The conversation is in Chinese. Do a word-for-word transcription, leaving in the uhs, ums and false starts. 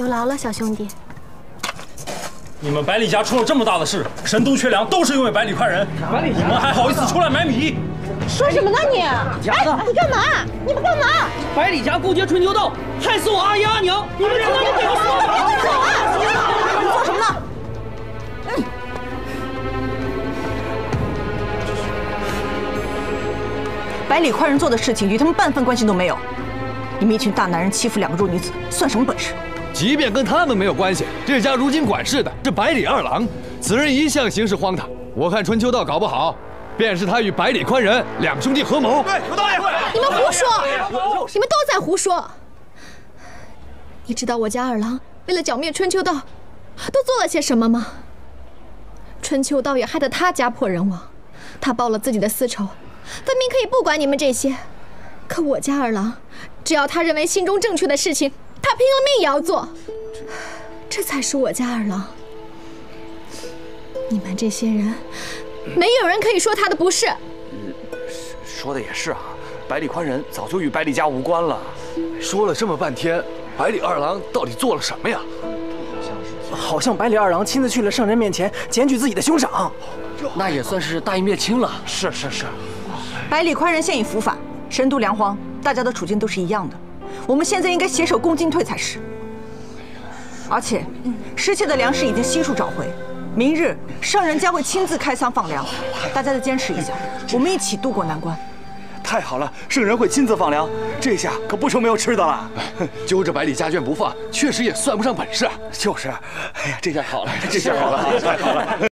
有劳了，小兄弟。 你们百里家出了这么大的事，神都缺粮都是因为百里快人，你们还好意思出来买米？ 说什么呢你？哎，你干嘛？你们干嘛？ 百里家勾结春秋道，害死我阿姨阿娘，你们知道你给我说吗？ 你走啊！你做什么呢？嗯。百里快人做的事情与他们半分关系都没有。你们一群大男人欺负两个弱女子，算什么本事？ 即便跟他们没有关系，这家如今管事的是百里二郎，此人一向行事荒唐。我看春秋道搞不好，便是他与百里宽人两兄弟合谋。 对，有道理。你们胡说！你们都在胡说！你知道我家二郎为了剿灭春秋道，都做了些什么吗？春秋道也害得他家破人亡，他报了自己的私仇，分明可以不管你们这些。可我家二郎，只要他认为心中正确的事情，他拼了命也要做。这才是我家二郎。你们这些人，没有人可以说他的不是。 说的也是啊，百里宽人早就与百里家无关了。 说了这么半天，百里二郎到底做了什么呀？ 好像百里二郎亲自去了圣人面前检举自己的兄长， 那也算是大义灭亲了。 是是是。 百里宽人现已伏法，神都粮荒，大家的处境都是一样的。我们现在应该携手共进退才是。而且，失窃的粮食已经悉数找回。明日圣人将会亲自开仓放粮，大家再坚持一下，我们一起渡过难关。 太好了，圣人会亲自放粮，这下可不成没有吃的了。 揪着百里家眷不放，确实也算不上本事。 就是，哎呀，这下好了，这下好了，太好了。